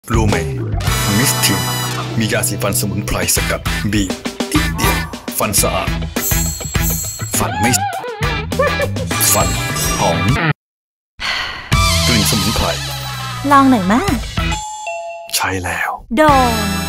รู้ไหมมิสทีนมียาสีฟันสมุนไพรสกัดบีบติดเดียวฟันสะอาดฟันไม่ฟันหอมกลิ่นสมุนไพรลองหน่อยมาใช่แล้วโดน